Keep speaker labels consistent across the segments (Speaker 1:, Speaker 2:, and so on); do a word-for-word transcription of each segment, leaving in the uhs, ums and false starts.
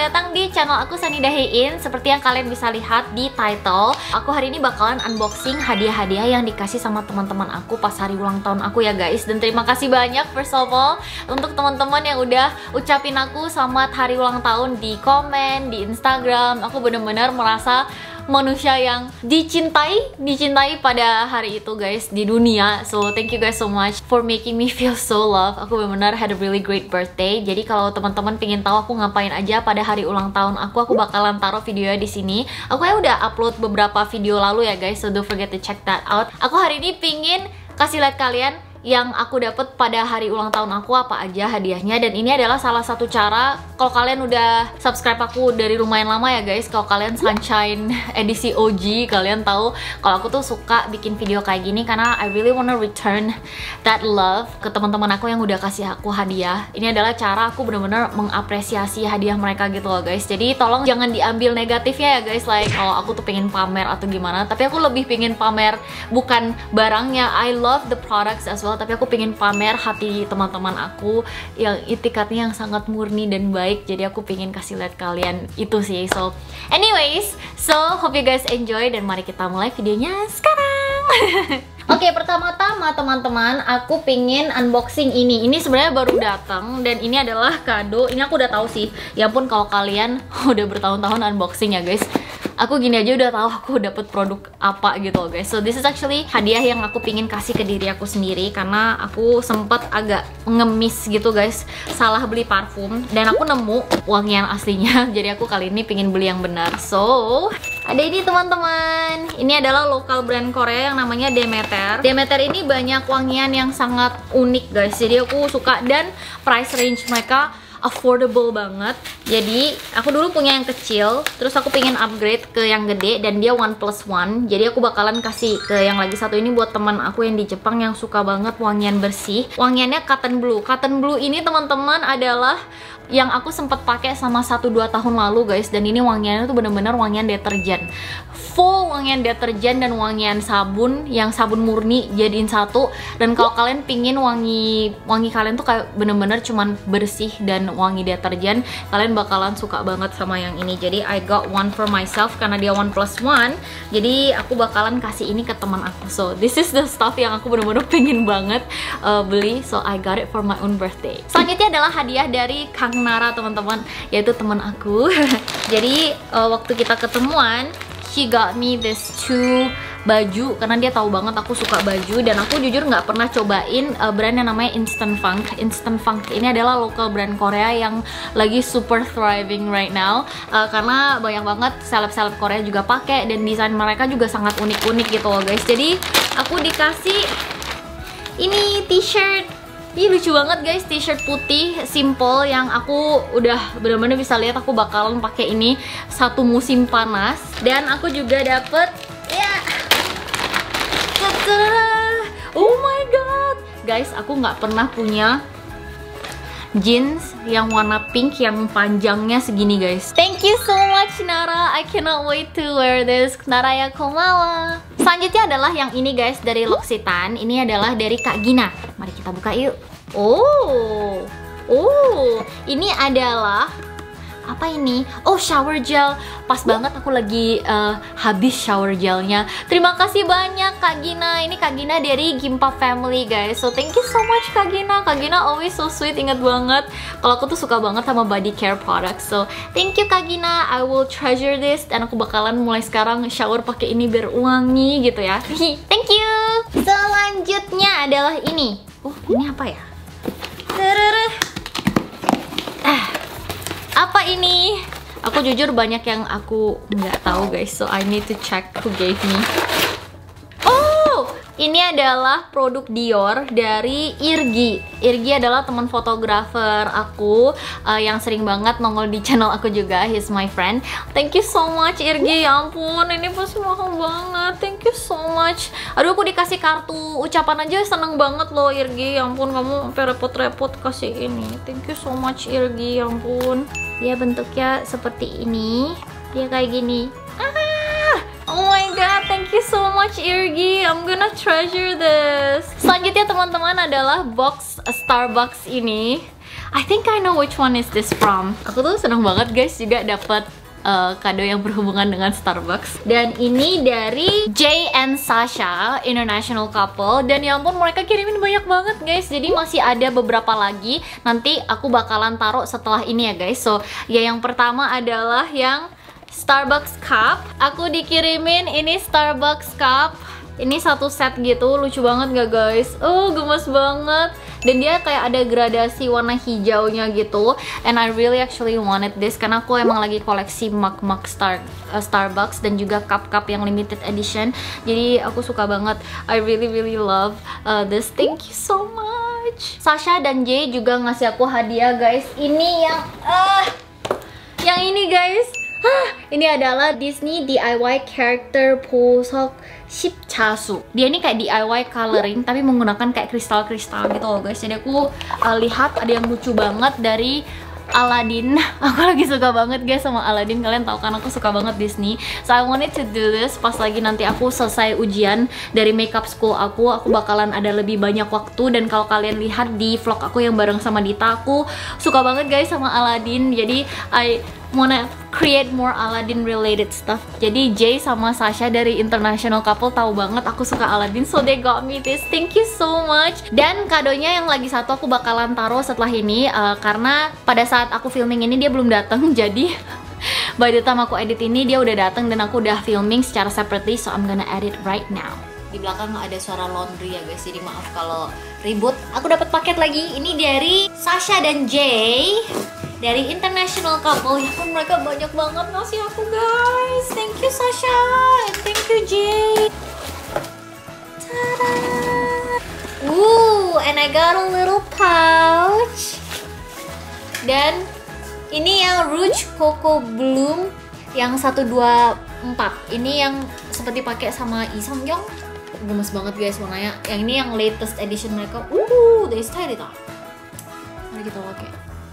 Speaker 1: selamat datang di channel aku Sunny Dahein. Seperti yang kalian bisa lihat di title, aku hari ini bakalan unboxing hadiah-hadiah yang dikasih sama teman-teman aku pas hari ulang tahun aku ya guys. Dan terima kasih banyak first of all untuk teman-teman yang udah ucapin aku selamat hari ulang tahun di komen, di Instagram. Aku bener-bener merasa manusia yang dicintai, dicintai pada hari itu guys, di dunia. So thank you guys so much for making me feel so loved. Aku benar-benar had a really great birthday. Jadi kalau teman-teman pengen tahu aku ngapain aja pada hari ulang tahun aku, aku bakalan taruh videonya di sini. Aku ya udah upload beberapa video lalu ya guys, so don't forget to check that out. Aku hari ini pingin kasih lihat kalian yang aku dapat pada hari ulang tahun aku apa aja hadiahnya. Dan ini adalah salah satu cara, kalau kalian udah subscribe aku dari lumayan lama ya guys, kalau kalian Sunshine edisi O G, kalian tahu kalau aku tuh suka bikin video kayak gini karena I really wanna return that love ke teman-teman aku yang udah kasih aku hadiah. Ini adalah cara aku bener-bener mengapresiasi hadiah mereka gitu loh guys. Jadi tolong jangan diambil negatifnya ya guys, like kalau aku tuh pengen pamer atau gimana, tapi aku lebih pengen pamer bukan barangnya. I love the products as well, tapi aku pengen pamer hati teman-teman aku yang itikatnya yang sangat murni dan baik. Jadi aku pengen kasih lihat kalian itu sih. So anyways, so hope you guys enjoy dan mari kita mulai videonya sekarang. Oke, okay, pertama-tama teman-teman, aku pengen unboxing ini. Ini sebenarnya baru datang dan ini adalah kado. Ini aku udah tahu sih. Ya ampun, kalau kalian udah bertahun-tahun unboxing ya guys, aku gini aja udah tahu aku dapet produk apa gitu loh guys. So this is actually hadiah yang aku pingin kasih ke diri aku sendiri karena aku sempet agak ngemis gitu guys, salah beli parfum dan aku nemu wangian aslinya. Jadi aku kali ini pingin beli yang benar. So ada ini teman-teman. Ini adalah lokal brand Korea yang namanya Demeter. Demeter ini banyak wangian yang sangat unik guys. Jadi aku suka dan price range mereka affordable banget. Jadi aku dulu punya yang kecil, terus aku pengen upgrade ke yang gede dan dia one plus one. Jadi aku bakalan kasih ke yang lagi satu ini buat teman aku yang di Jepang yang suka banget wangian bersih. Wangiannya Cotton Blue. Cotton Blue ini teman-teman adalah yang aku sempat pakai sama satu dua tahun lalu guys, dan ini wangiannya tuh bener-bener wangian deterjen, full wangian deterjen dan wangian sabun yang sabun murni jadiin satu. Dan kalau kalian pingin wangi wangi kalian tuh kayak bener-bener cuman bersih dan wangi deterjen, kalian bakalan suka banget sama yang ini. Jadi I got one for myself karena dia one plus one. Jadi aku bakalan kasih ini ke teman aku. So this is the stuff yang aku bener-bener pengen banget uh, beli. So I got it for my own birthday. Selanjutnya adalah hadiah dari Kang Nara teman-teman, yaitu teman aku. Jadi uh, waktu kita ketemuan, she got me this two baju karena dia tahu banget aku suka baju, dan aku jujur nggak pernah cobain uh, brand yang namanya Instant Funk. Instant Funk ini adalah local brand Korea yang lagi super thriving right now, uh, karena banyak banget seleb-seleb Korea juga pakai dan desain mereka juga sangat unik-unik gitu loh guys. Jadi aku dikasih ini t-shirt. Ini lucu banget guys, t-shirt putih simple yang aku udah bener-bener bisa lihat aku bakalan pakai ini satu musim panas. Dan aku juga dapet ya, oh my god guys, aku nggak pernah punya jeans yang warna pink yang panjangnya segini guys. Thank you so much Nara, I cannot wait to wear this. Nara ya komawa. Selanjutnya adalah yang ini guys, dari L'Occitane. Ini adalah dari Kak Gina. Mari kita buka yuk. Oh, oh, ini adalah apa ini? Oh, shower gel. Pas banget aku lagi uh, habis shower gelnya. Terima kasih banyak Kak Gina. Ini Kak Gina dari Gimpa Family guys. So thank you so much Kak Gina. Kak Gina always so sweet, inget banget kalau aku tuh suka banget sama body care products. So thank you Kak Gina. I will treasure this dan aku bakalan mulai sekarang shower pakai ini biar wangi gitu ya. Thank you. Selanjutnya adalah ini. Oh, ini apa ya? Ah, apa ini? Aku jujur banyak yang aku nggak tahu guys, so I need to check who gave me. Oh, ini adalah produk Dior dari Irgi. Irgi adalah teman fotografer aku uh, yang sering banget nongol di channel aku juga. He's my friend. Thank you so much Irgi. Ya ampun, ini pasti mahal banget. Thank you so much. Aduh, aku dikasih kartu ucapan aja seneng banget loh Irgi. Ya ampun, kamu sampai repot-repot kasih ini. Thank you so much Irgi. Ya ampun. Dia bentuknya seperti ini. Dia kayak gini. Ah! Oh my god, thank you so much Irgi. I'm gonna treasure this. Selanjutnya teman-teman adalah box Starbucks ini. I think I know which one is this from. Aku tuh seneng banget guys juga dapet Uh, kado yang berhubungan dengan Starbucks. Dan ini dari Jay and Sasha, international couple. Dan ya ampun, mereka kirimin banyak banget guys. Jadi masih ada beberapa lagi. Nanti aku bakalan taruh setelah ini ya guys. So ya, yang pertama adalah yang Starbucks cup. Aku dikirimin ini Starbucks cup. Ini satu set gitu, lucu banget gak guys? Oh, gemes banget. Dan dia kayak ada gradasi warna hijaunya gitu. And I really actually wanted this karena aku emang lagi koleksi mug-mug Star, uh, Starbucks dan juga cup-cup yang limited edition. Jadi aku suka banget. I really really love uh, this. Thank you so much. Sasha dan Jay juga ngasih aku hadiah guys. Ini yang uh, yang ini guys. Hah, ini adalah Disney D I Y character 보석 십자수. Dia ini kayak D I Y coloring tapi menggunakan kayak kristal-kristal gitu loh guys. Jadi aku uh, lihat ada yang lucu banget dari Aladdin. Aku lagi suka banget guys sama Aladdin. Kalian tahu kan aku suka banget Disney. So I wanted to do this pas lagi nanti aku selesai ujian dari makeup school aku. Aku bakalan ada lebih banyak waktu. Dan kalau kalian lihat di vlog aku yang bareng sama Dita, aku suka banget guys sama Aladdin. Jadi I wanna create more Aladdin related stuff. Jadi Jay sama Sasha dari international couple tahu banget aku suka Aladdin, so they got me this. Thank you so much. Dan kadonya yang lagi satu aku bakalan taruh setelah ini uh, karena pada saat aku filming ini dia belum datang. Jadi by the time aku edit ini dia udah datang dan aku udah filming secara separately, so I'm gonna edit right now. Di belakang ada suara laundry ya guys, jadi maaf kalau ribut. Aku dapat paket lagi. Ini dari Sasha dan Jay dari international couple. Ya kan mereka banyak banget ngasih aku guys. Thank you Sasha and thank you Jay. Tada! Ooh, and I got a little pouch. Dan ini yang Rouge Coco Bloom yang satu dua empat. Ini yang seperti pakai sama Lee Sung-kyung. Gemes banget guys warnanya. Yang ini yang latest edition mereka. Uh, they style it. Mari kita pakai.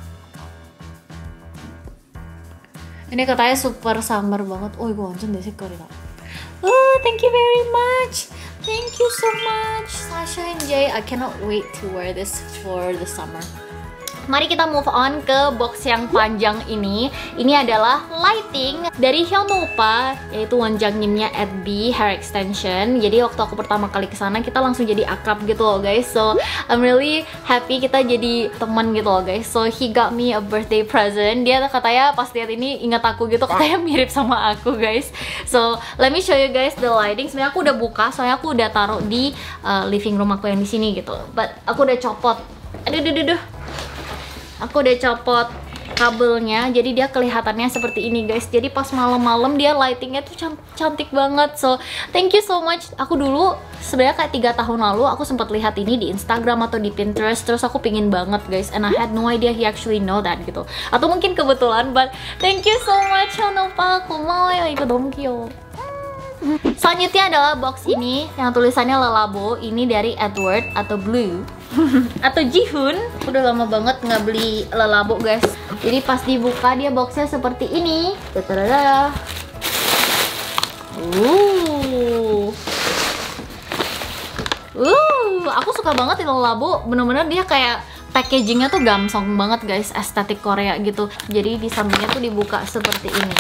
Speaker 1: Ini katanya super summer banget. Oh, 이거 완전 내 색깔이다. Oh, thank you very much. Thank you so much, Sasha and Jay. I cannot wait to wear this for the summer. Mari kita move on ke box yang panjang ini. Ini adalah lighting dari Hyunwoo Oppa, yaitu 원장님nya at B Hair Extension. Jadi waktu aku pertama kali kesana kita langsung jadi akrab gitu loh guys. So I'm really happy kita jadi teman gitu loh guys. So he got me a birthday present. Dia katanya pas lihat ini ingat aku gitu, katanya mirip sama aku guys. So let me show you guys the lighting. Sebenarnya aku udah buka, soalnya aku udah taruh di uh, living room aku yang di sini gitu. But aku udah copot. Aduh, aduh, aduh, aduh. Aku udah copot kabelnya, jadi dia kelihatannya seperti ini guys. Jadi pas malam-malam dia lightingnya tuh cantik banget. So thank you so much. Aku dulu sebenarnya kayak tiga tahun lalu aku sempat lihat ini di Instagram atau di Pinterest, terus aku pingin banget guys, and I had no idea he actually know that gitu. Atau mungkin kebetulan, but thank you so much Hyunwoo. 고마워요. 이거 너무 귀여워. Selanjutnya adalah box ini yang tulisannya Lelabo. Ini dari Edward atau Blue atau Jihoon. Udah lama banget nggak beli Lelabo guys. Jadi pas dibuka dia boxnya seperti ini. Tadada. Uh. Uh, aku suka banget ini Lelabo. Bener-bener dia kayak packagingnya tuh gamsong banget guys, estetik Korea gitu. Jadi di sampingnya tuh dibuka seperti ini.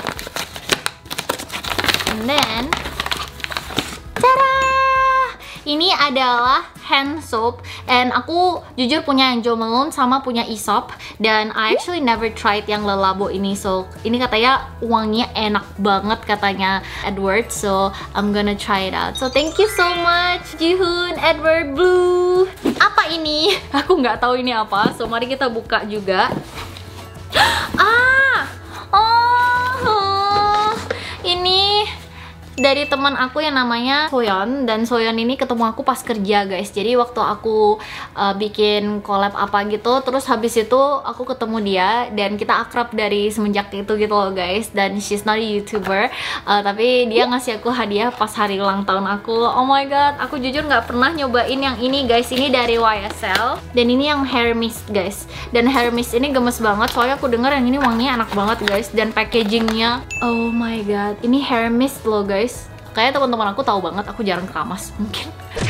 Speaker 1: And then, tada! Ini adalah hand soap, and aku jujur punya yang Jo Malone sama punya Aesop, dan I actually never tried yang Lelabo ini. So ini katanya wanginya enak banget katanya Edward, so I'm gonna try it out. So thank you so much Jihoon, Edward, Blue. Apa ini? Aku nggak tahu ini apa. So mari kita buka juga. Ah, oh, ini dari teman aku yang namanya Soyeon, dan Soyeon ini ketemu aku pas kerja guys. Jadi waktu aku uh, bikin collab apa gitu, terus habis itu aku ketemu dia dan kita akrab dari semenjak itu gitu loh guys. Dan she's not a YouTuber, uh, tapi dia ngasih aku hadiah pas hari ulang tahun aku. Oh my god, aku jujur nggak pernah nyobain yang ini guys. Ini dari Y S L, dan ini yang hair mist guys. Dan hair mist ini gemes banget, soalnya aku denger yang ini wanginya enak banget guys. Dan packagingnya, oh my god, ini hair mist loh guys. Kayak teman-teman aku tahu banget, aku jarang keramas mungkin.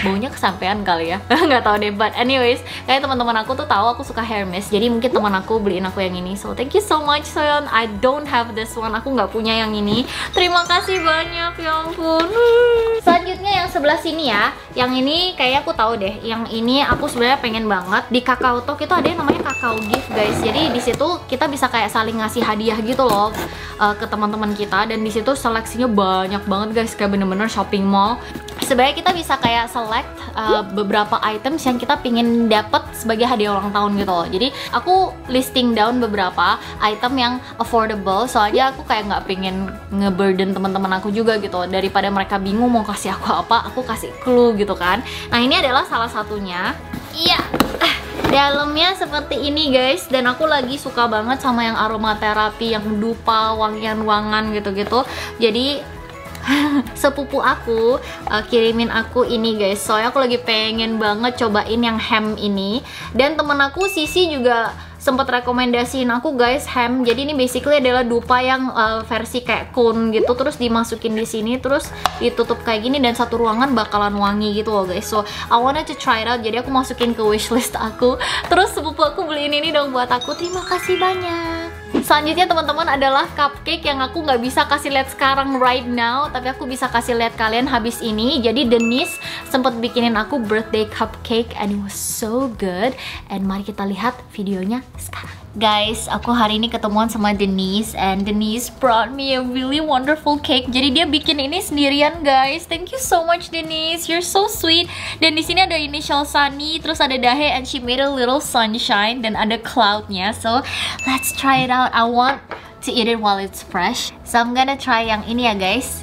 Speaker 1: baunya kesampean kali ya. Nggak tahu deh, but anyways, kayak teman-teman aku tuh tahu aku suka Hermes, jadi mungkin teman aku beliin aku yang ini. So thank you so much Soyeon. I don't have this one, aku nggak punya yang ini. Terima kasih banyak, ya ampun. Selanjutnya yang sebelah sini ya, yang ini kayaknya aku tahu deh. Yang ini aku sebenarnya pengen banget. Di Kakao Talk itu ada yang namanya Kakao Gift guys. Jadi di situ kita bisa kayak saling ngasih hadiah gitu loh uh, ke teman-teman kita, dan di situ seleksinya banyak banget guys, kayak bener-bener shopping mall. Sebenarnya kita bisa kayak select uh, beberapa items yang kita pingin dapat sebagai hadiah ulang tahun gitu loh. Jadi aku listing down beberapa item yang affordable, soalnya aku kayak nggak pingin ngeburden teman-teman aku juga gitu. Daripada mereka bingung mau kasih aku apa, aku kasih clue gitu kan. Nah ini adalah salah satunya. Iya. Dalamnya seperti ini guys, dan aku lagi suka banget sama yang aromaterapi, yang dupa, wangian-wangan gitu-gitu. Jadi sepupu aku uh, kirimin aku ini guys, soalnya aku lagi pengen banget cobain yang hem ini. Dan temen aku Sisi juga sempat rekomendasiin aku guys hem. Jadi ini basically adalah dupa yang uh, versi kayak cone gitu, terus dimasukin di sini, terus ditutup kayak gini, dan satu ruangan bakalan wangi gitu loh guys. So I wanted to try it out, jadi aku masukin ke wishlist aku. Terus sepupu aku beliin ini dong buat aku. Terima kasih banyak. Selanjutnya teman-teman adalah cupcake yang aku nggak bisa kasih lihat sekarang right now, tapi aku bisa kasih lihat kalian habis ini. Jadi Denise sempat bikinin aku birthday cupcake and it was so good. And mari kita lihat videonya sekarang. Guys, aku hari ini ketemuan sama Denise, and Denise brought me a really wonderful cake. Jadi dia bikin ini sendirian guys. Thank you so much Denise, you're so sweet. Dan di sini ada initial Sunny, terus ada dahe, and she made a little sunshine, dan ada cloudnya. So let's try it out. I want to eat it while it's fresh. So I'm gonna try yang ini ya guys.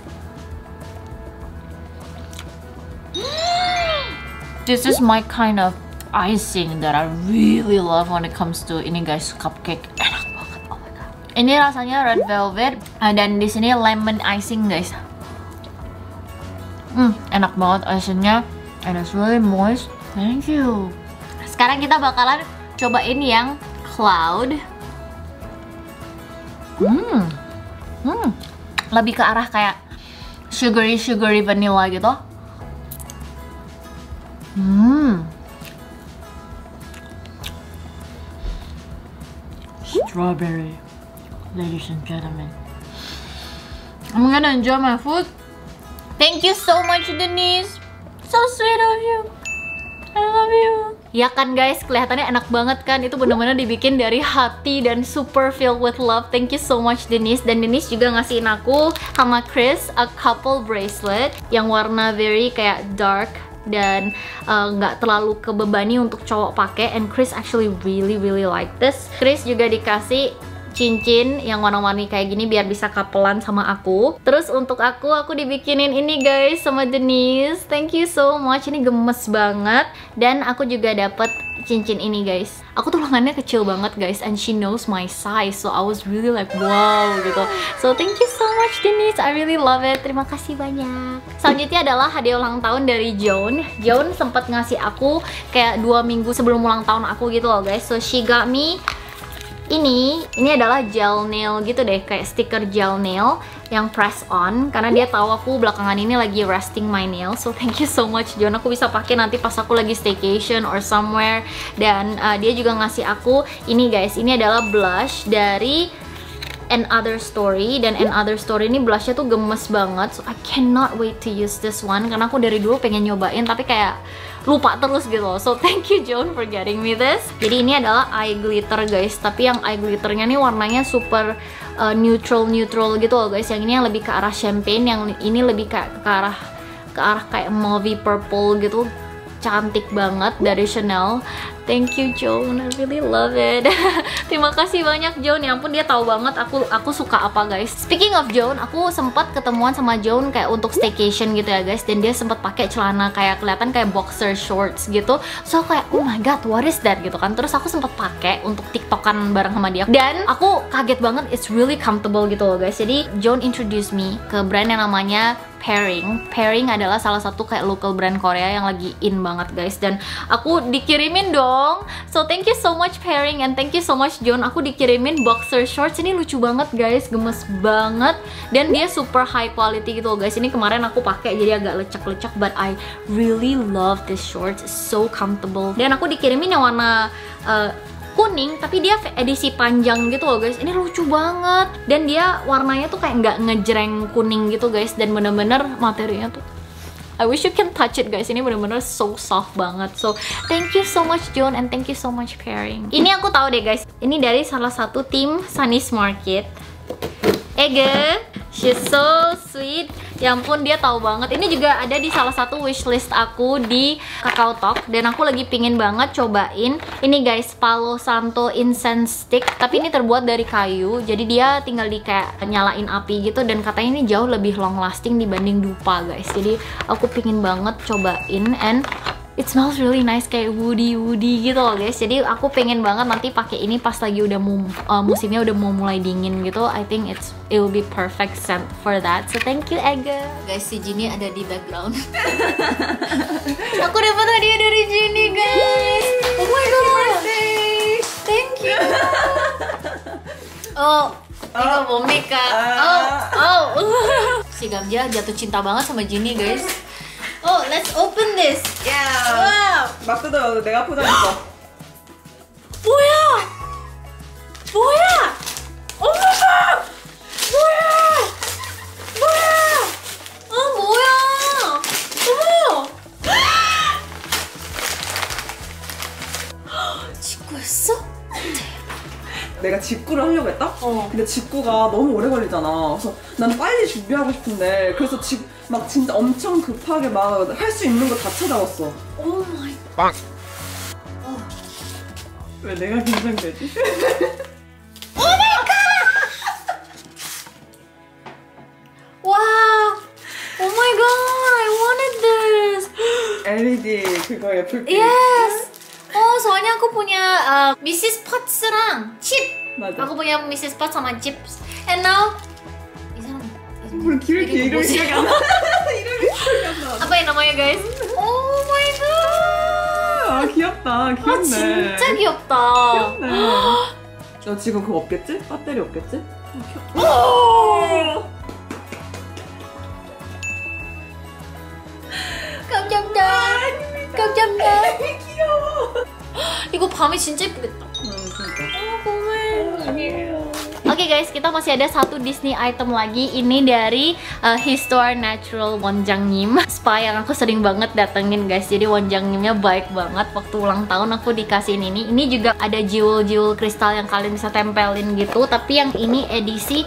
Speaker 1: This is my kind of icing that I really love when it comes to ini guys, cupcake. Enak banget, oh my god. Ini rasanya red velvet, dan di sini lemon icing guys. Hmm, enak banget icingnya, and it's really moist. Thank you. Sekarang kita bakalan cobain yang cloud. Hmm, hmm, lebih ke arah kayak sugary sugary vanilla gitu. Hmm. Strawberry, ladies and gentlemen. I'm gonna enjoy my food. Thank you so much Denise, so sweet of you. I love you. Ya kan guys, kelihatannya enak banget kan? Itu bener-bener dibikin dari hati dan super filled with love. Thank you so much Denise. Dan Denise juga ngasihin aku sama Chris a couple bracelet yang warna very kayak dark dan nggak uh, terlalu kebebani untuk cowok pakai, and Chris actually really really like this. Chris juga dikasih cincin yang warna-warni kayak gini biar bisa kapelan sama aku. Terus untuk aku, aku dibikinin ini guys sama Denise. Thank you so much, ini gemes banget. Dan aku juga dapet cincin ini guys. Aku tuh lengannya kecil banget guys, and she knows my size, so I was really like wow gitu. So thank you so much Denise, I really love it. Terima kasih banyak. Selanjutnya adalah hadiah ulang tahun dari Joan. Joan sempat ngasih aku kayak dua minggu sebelum ulang tahun aku gitu loh guys. So she got me ini, ini adalah gel nail gitu deh, kayak stiker gel nail yang press on, karena dia tahu aku belakangan ini lagi resting my nail. So thank you so much John, aku bisa pakai nanti pas aku lagi staycation or somewhere. Dan uh, dia juga ngasih aku ini guys, ini adalah blush dari Another Story, dan Another Story ini blushnya tuh gemes banget. So I cannot wait to use this one, karena aku dari dulu pengen nyobain tapi kayak lupa terus gitu loh. So thank you Joan for getting me this. Jadi ini adalah eye glitter guys, tapi yang eye glitternya nih warnanya super uh, neutral neutral gitu loh guys. Yang ini yang lebih ke arah champagne, yang ini lebih ke, ke arah ke arah kayak mauve purple gitu. Cantik banget, dari Chanel. Thank you Joan, I really love it. Terima kasih banyak Joan, ya ampun dia tahu banget aku aku suka apa guys. Speaking of Joan, aku sempat ketemuan sama Joan kayak untuk staycation gitu ya guys, dan dia sempat pakai celana kayak kelihatan kayak boxer shorts gitu. So kayak oh my god, what is that gitu kan. Terus aku sempat pakai untuk tiktokan bareng sama dia, dan aku kaget banget, it's really comfortable gitu loh guys. Jadi Joan introduce me ke brand yang namanya Pairing. Pairing adalah salah satu kayak local brand Korea yang lagi in banget guys, dan aku dikirimin dong dong. So thank you so much pairing and thank you so much John. Aku dikirimin boxer shorts. Ini lucu banget guys, gemes banget dan dia super high quality gitu loh guys. Ini kemarin aku pakai jadi agak lecek-lecek, but I really love this shorts. It's so comfortable. Dan aku dikirimin yang warna uh, kuning tapi dia edisi panjang gitu loh guys. Ini lucu banget dan dia warnanya tuh kayak nggak ngejreng kuning gitu guys, dan bener-bener materinya tuh I wish you can touch it guys. Ini bener-bener so soft banget. So thank you so much John and thank you so much pairing. Ini aku tahu deh guys, ini dari salah satu tim Sunny's Market. Ege, she's so sweet. Ya ampun, dia tahu banget. Ini juga ada di salah satu wishlist aku di Kakao Talk dan aku lagi pingin banget cobain. Ini guys, Palo Santo Incense Stick, tapi ini terbuat dari kayu. Jadi dia tinggal di kayak nyalain api gitu dan katanya ini jauh lebih long lasting dibanding dupa guys. Jadi aku pingin banget cobain and it smells really nice, kayak woody woody gitu loh guys. Jadi aku pengen banget nanti pakai ini pas lagi udah mu, uh, musimnya udah mau mulai dingin gitu. I think it's it will be perfect scent for that. So thank you Ega. Guys, si Jinny ada di background. Aku dapat hadiah dari Jinny guys. Oh my god. Thank you. Oh, ini Momika. Oh, oh. Si Gamja jatuh cinta banget sama Jinny guys. Oh, let's open this.
Speaker 2: Yeah.
Speaker 1: Wow.
Speaker 2: 막 뜯어. 내가 포장했어.
Speaker 1: 뭐야? 뭐야? 어머나! 뭐야? 뭐야? 아, 뭐야? 어머! 직구였어?
Speaker 2: 내가 직구를 하려고 했다?
Speaker 1: 어.
Speaker 2: 근데 직구가 너무 오래 걸리잖아. 그래서 나는 빨리 준비하고 싶은데 그래서 직, 막 진짜 엄청 급하게 막 할 수 있는 거 다 찾아왔어.
Speaker 1: 오 마이
Speaker 2: 빵! 어. 왜 내가 긴장되지?
Speaker 1: 오 마이 갓! 와! 오 마이 갓! I wanted this!
Speaker 2: 엘이디 그거에 불빛.
Speaker 1: Yes! Oh, soalnya aku punya uh, Missus Potts랑 칩.
Speaker 2: 맞아.
Speaker 1: Aku punya Missus Potts sama chips. And now 이 사람
Speaker 2: 뭘 기억이 이름이 기억이 안 나. 이름이 기억이 안 나.
Speaker 1: apa yang namanya guys? Oh my god.
Speaker 2: 아 귀엽다. 귀엽네.
Speaker 1: 아 진짜 귀엽다.
Speaker 2: 귀엽네. 너 지금 그거 없겠지? 배터리 없겠지?
Speaker 1: 오! 깜짝이야. 깜짝이야.
Speaker 2: 귀여워.
Speaker 1: 이거 밤에 진짜 예쁘겠다.
Speaker 2: 응, 그러니까.
Speaker 1: 어, 고마워.
Speaker 2: 아니에요.
Speaker 1: Oke okay guys, kita masih ada satu Disney item lagi. Ini dari uh, Histoire Natural Wonjangnim spa yang aku sering banget datengin guys. Jadi Wonjangnimnya baik banget. Waktu ulang tahun aku dikasihin ini. Ini juga ada jewel-jewel kristal yang kalian bisa tempelin gitu. Tapi yang ini edisi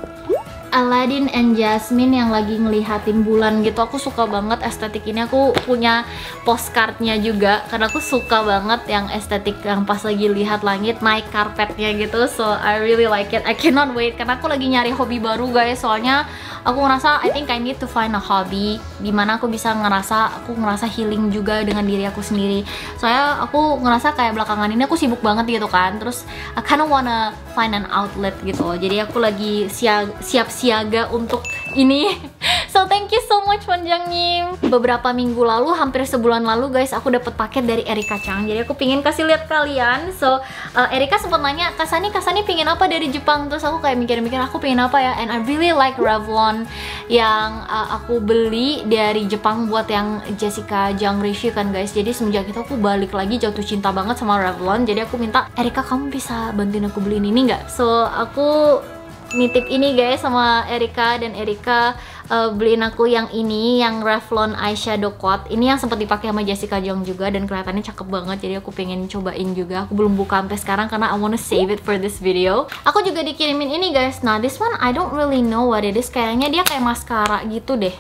Speaker 1: Aladdin and Jasmine yang lagi ngelihatin bulan gitu. Aku suka banget estetik ini. Aku punya postcardnya juga karena aku suka banget yang estetik yang pas lagi lihat langit naik karpetnya gitu. So I really like it. I cannot wait karena aku lagi nyari hobi baru guys. Soalnya aku ngerasa I think I need to find a hobby dimana aku bisa ngerasa aku ngerasa healing juga dengan diri aku sendiri. Soalnya aku ngerasa kayak belakangan ini aku sibuk banget gitu kan. Terus I kinda wanna find an outlet gitu. Jadi aku lagi siap siap siaga untuk ini. So thank you so much Wonjangnim. Beberapa minggu lalu, hampir sebulan lalu guys, aku dapat paket dari Erika Chang. Jadi aku pingin kasih lihat kalian. So uh, Erika sempat nanya, Kasani, Kasani pingin apa dari Jepang? Terus aku kayak mikir-mikir aku pingin apa ya. And I really like Revlon yang uh, aku beli dari Jepang buat yang Jessica Jung Rishi kan guys. Jadi semenjak itu aku balik lagi jatuh cinta banget sama Revlon. Jadi aku minta, Erika kamu bisa bantuin aku beliin ini nggak? So aku nitip ini guys sama Erika, dan Erika uh, beliin aku yang ini, yang Revlon eyeshadow coat. Ini yang sempat dipakai sama Jessica Jung juga dan kelihatannya cakep banget. Jadi aku pengen cobain juga. Aku belum buka sampai sekarang karena I wanna save it for this video. Aku juga dikirimin ini guys. Nah, this one I don't really know what it is. Kayaknya dia kayak maskara gitu deh.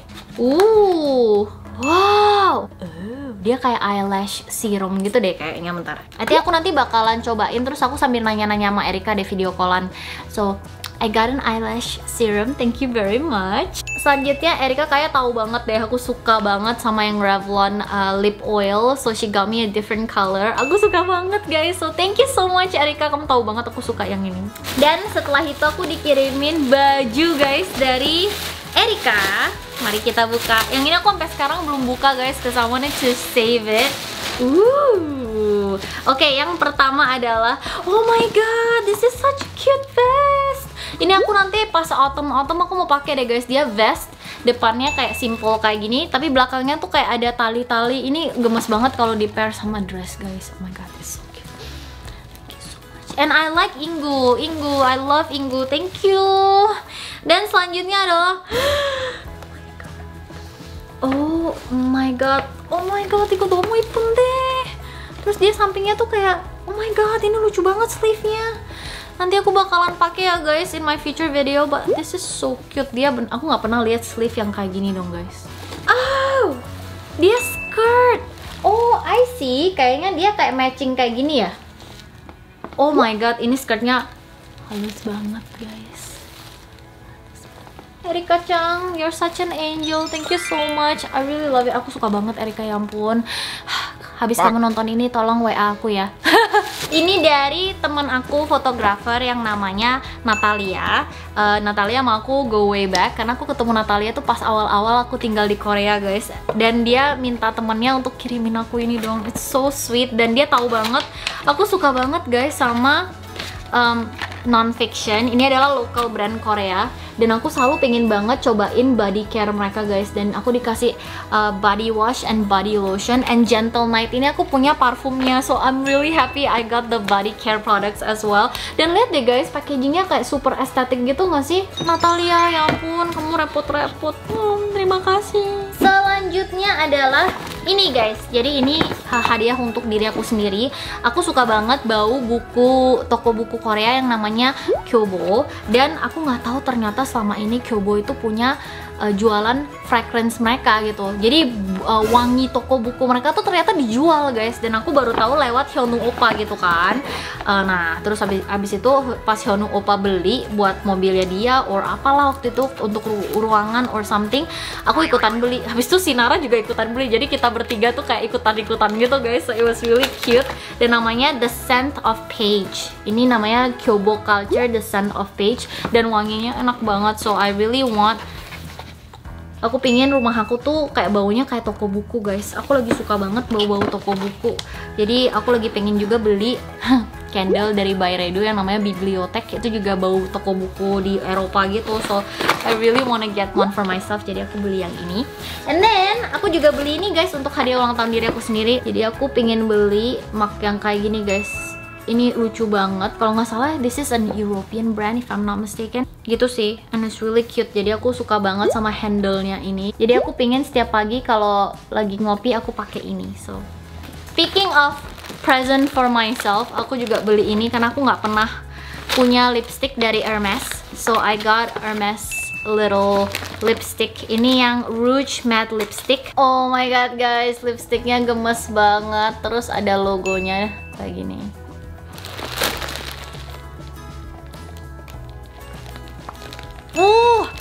Speaker 1: Uh, wow. Uh, dia kayak eyelash serum gitu deh kayaknya. Bentar. Nanti aku nanti bakalan cobain terus aku sambil nanya-nanya sama Erika deh, video callan. So I got an eyelash serum, thank you very much. Selanjutnya Erika kayak tahu banget deh aku suka banget sama yang Revlon uh, lip oil. So she got me a different color. Aku suka banget guys. So thank you so much Erika, kamu tahu banget aku suka yang ini. Dan setelah itu aku dikirimin baju guys dari Erika. Mari kita buka. Yang ini aku sampai sekarang belum buka guys, cause I wanted to save it. Ooh. aku. Oke, yang pertama adalah, oh my god, this is such a cute vest. Ini aku nanti pas autumn-autumn aku mau pakai deh guys. Dia vest, depannya kayak simple kayak gini, tapi belakangnya tuh kayak ada tali-tali. Ini gemes banget kalau di pair sama dress guys. Oh my god, it's so cute. Thank you so much. And I like Inggu, Inggu, I love Inggu. Thank you. Dan selanjutnya adalah oh my god, oh my god, 이거 너무 이쁜데. Terus dia sampingnya tuh kayak, oh my god, ini lucu banget sleeve-nya. Nanti aku bakalan pakai ya guys in my future video, but this is so cute. Dia, aku nggak pernah lihat sleeve yang kayak gini dong guys. Oh, dia skirt. Oh, I see. Kayaknya dia kayak matching kayak gini ya. Oh my god, ini skirtnya halus banget guys. Erika Chang, you're such an angel. Thank you so much. I really love it. Aku suka banget Erika, ya ampun. Habis kamu nonton ini, tolong W A aku ya. Ini dari teman aku, fotografer yang namanya Natalia. uh, Natalia sama aku go way back, karena aku ketemu Natalia tuh pas awal-awal aku tinggal di Korea guys. Dan dia minta temennya untuk kirimin aku ini dong. It's so sweet. Dan dia tahu banget, aku suka banget guys sama um, non-fiction. Ini adalah local brand Korea. Dan aku selalu pengen banget cobain body care mereka guys. Dan aku dikasih uh, body wash and body lotion. And Gentle Night ini aku punya parfumnya. So I'm really happy I got the body care products as well. Dan lihat deh guys, packagingnya kayak super estetik gitu gak sih? Natalia, ya ampun, kamu repot-repot. Hmm, terima kasih. Selanjutnya adalah ini guys. Jadi ini hadiah untuk diri aku sendiri. Aku suka banget bau buku, toko buku Korea yang namanya Kyobo. Dan aku nggak tahu ternyata selama ini Kyobo itu punya uh, jualan fragrance mereka gitu. Jadi uh, wangi toko buku mereka tuh ternyata dijual guys. Dan aku baru tahu lewat Hyunwoo Oppa gitu kan. uh, Nah terus habis, habis itu pas Hyunwoo Oppa beli buat mobilnya dia or apalah waktu itu untuk ru ruangan or something, aku ikutan beli. Habis itu Sinara juga ikutan beli. Jadi kita bertiga tuh kayak ikutan-ikutan gitu guys. So it was really cute. Dan namanya The Scent of Page. Ini namanya Kyobo Culture The Scent of Page. Dan wanginya enak banget. So I really want, aku pingin rumah aku tuh kayak baunya kayak toko buku guys. Aku lagi suka banget bau-bau toko buku. Jadi aku lagi pengen juga beli candle dari Byredo yang namanya Bibliotek. Itu juga bau toko buku di Eropa gitu. So I really wanna get one for myself. Jadi aku beli yang ini. And then aku juga beli ini guys untuk hadiah ulang tahun diri aku sendiri. Jadi aku pengen beli mug yang kayak gini guys. Ini lucu banget. Kalau nggak salah this is an European brand if I'm not mistaken. Gitu sih. And it's really cute. Jadi aku suka banget sama handle-nya ini. Jadi aku pengen setiap pagi kalau lagi ngopi aku pakai ini. So speaking of present for myself, aku juga beli ini karena aku nggak pernah punya lipstick dari Hermes. So I got Hermes little lipstick. Ini yang Rouge Matte Lipstick. Oh my god guys, lipsticknya gemes banget. Terus ada logonya kayak gini. Uh,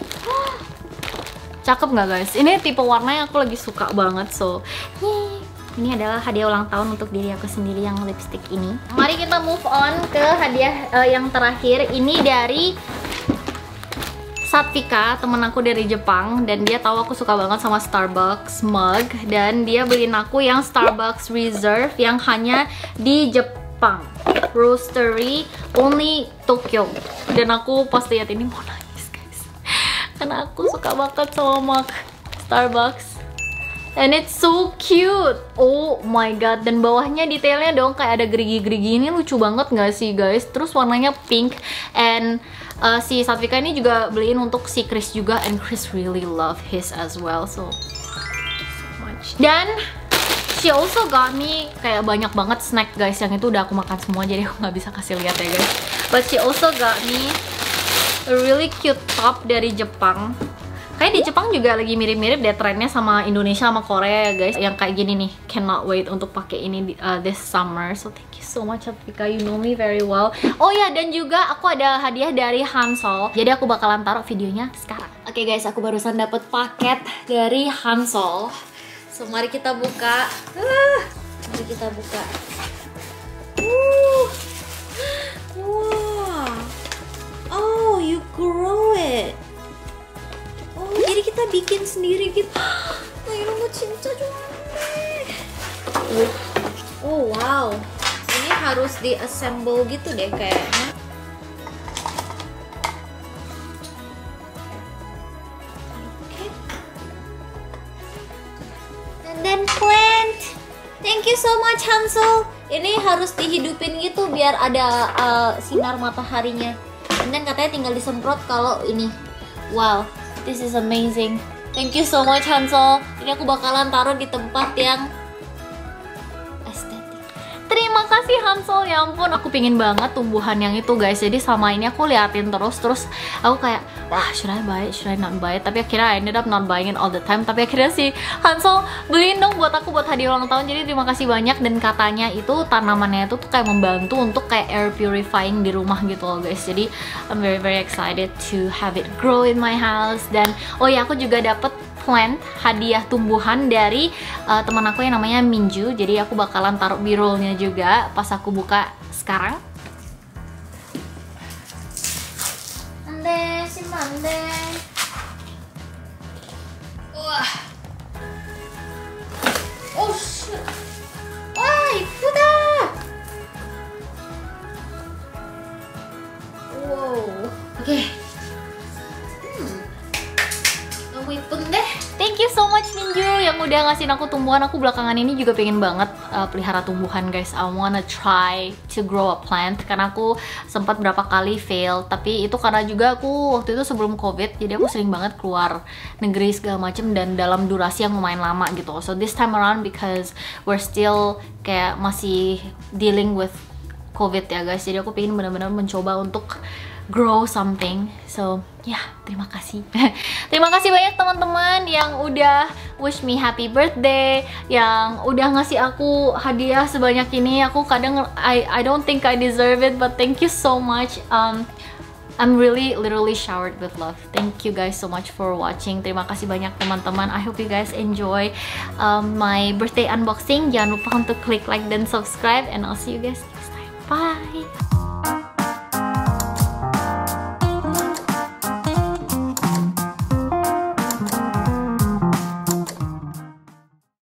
Speaker 1: cakep nggak guys? Ini tipe warna yang aku lagi suka banget. So ini adalah hadiah ulang tahun untuk diri aku sendiri yang lipstick ini. Mari kita move on ke hadiah uh, yang terakhir. Ini dari Satvika, temen aku dari Jepang. Dan dia tahu aku suka banget sama Starbucks mug. Dan dia beliin aku yang Starbucks Reserve yang hanya di Jepang, Roastery only Tokyo. Dan aku pas lihat ini mau nangis guys, karena aku suka banget sama mug Starbucks. And it's so cute. Oh my god. Dan bawahnya detailnya dong kayak ada gerigi-gerigi. Ini lucu banget gak sih guys? Terus warnanya pink. And uh, si Satvika ini juga beliin untuk si Chris juga. And Chris really love his as well. So, so much. Dan she also got me kayak banyak banget snack guys. Yang itu udah aku makan semua, jadi aku nggak bisa kasih lihat ya guys. But she also got me a really cute top dari Jepang. Kayak di Jepang juga lagi mirip-mirip deh trennya sama Indonesia sama Korea ya guys. Yang kayak gini nih, cannot wait untuk pakai ini uh, this summer. So thank you so much Satvika, you know me very well. Oh ya, dan juga aku ada hadiah dari Hansol. Jadi aku bakalan taruh videonya sekarang. Oke okay guys, aku barusan dapet paket dari Hansol. So mari kita buka. Uh, mari kita buka. Uh. Wow. Oh, you grow it. Oh, jadi kita bikin sendiri gitu. Nah, ini mau cinta juga. Uh. Oh wow, ini harus di-assemble gitu deh kayaknya. Oke. And then plant. Thank you so much Hansel. Ini harus dihidupin gitu biar ada uh, sinar mataharinya. And then katanya tinggal disemprot kalau ini. Wow, this is amazing. Thank you so much Hansel. Ini aku bakalan taruh di tempat yang estetik. Terima kasih Hansel, ya ampun aku pingin banget tumbuhan yang itu guys. Jadi sama ini aku liatin terus terus aku kayak wah should I buy it, should I not buy it. Tapi akhirnya I ended up not buying it all the time. Tapi akhirnya si Hansel beliin dong buat aku buat hadiah ulang tahun. Jadi terima kasih banyak. Dan katanya itu tanamannya itu tuh kayak membantu untuk kayak air purifying di rumah gitu loh guys. Jadi I'm very very excited to have it grow in my house. Dan oh ya aku juga dapet plant hadiah tumbuhan dari uh, teman aku yang namanya Minju. Jadi aku bakalan taruh b-rollnya juga pas aku buka sekarang. Ande, si mande. Wah. Oh shit. Wah, ipuda. Wow. Oke. Okay. Ipun deh. Thank you so much Minju yang udah ngasihin aku tumbuhan. Aku belakangan ini juga pengen banget uh, pelihara tumbuhan guys. I wanna try to grow a plant karena aku sempat berapa kali fail. Tapi itu karena juga aku waktu itu sebelum covid, jadi aku sering banget keluar negeri segala macem dan dalam durasi yang lumayan lama gitu. So this time around because we're still kayak masih dealing with covid ya guys, jadi aku pengen benar-benar mencoba untuk grow something. So ya yeah, terima kasih. Terima kasih banyak teman-teman yang udah wish me happy birthday, yang udah ngasih aku hadiah sebanyak ini. Aku kadang I I don't think I deserve it, but thank you so much. Um, I'm really literally showered with love. Thank you guys so much for watching. Terima kasih banyak teman-teman. I hope you guys enjoy um, my birthday unboxing. Jangan lupa untuk klik like dan subscribe, and I'll see you guys next time. Bye.